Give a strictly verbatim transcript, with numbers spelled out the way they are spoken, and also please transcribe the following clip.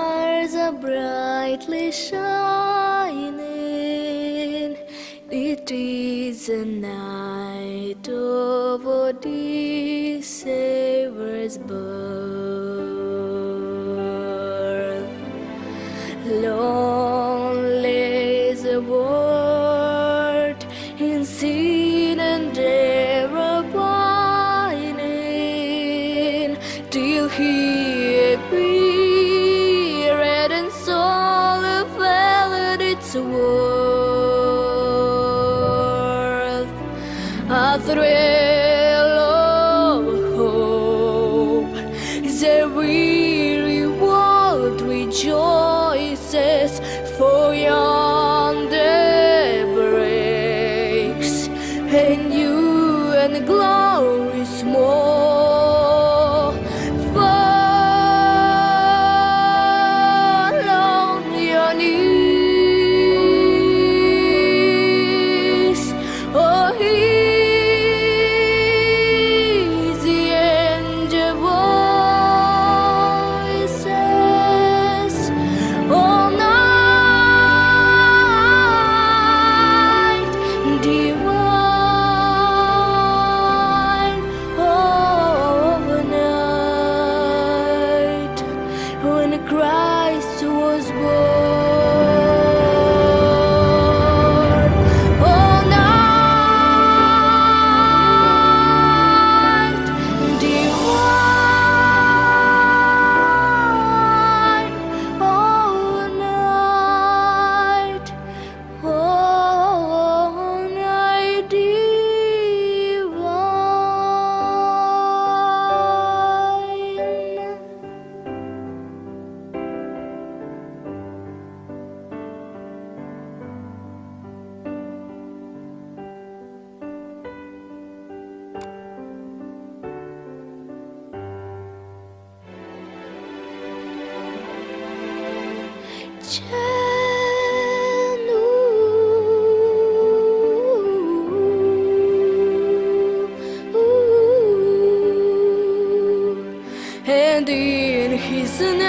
stars are brightly shining. It is a night of Odysseus' birth. Lonely is the world in sin and error pining, till he appeared and saw the fell its worth. A thrill of hope is a weary world rejoices, for yonder breaks a new and glorious more. Fall on your knees, oh, heed the angel voices. All night divine, overnight, when Christ was born. All night divine, all night, all night divine. And in his name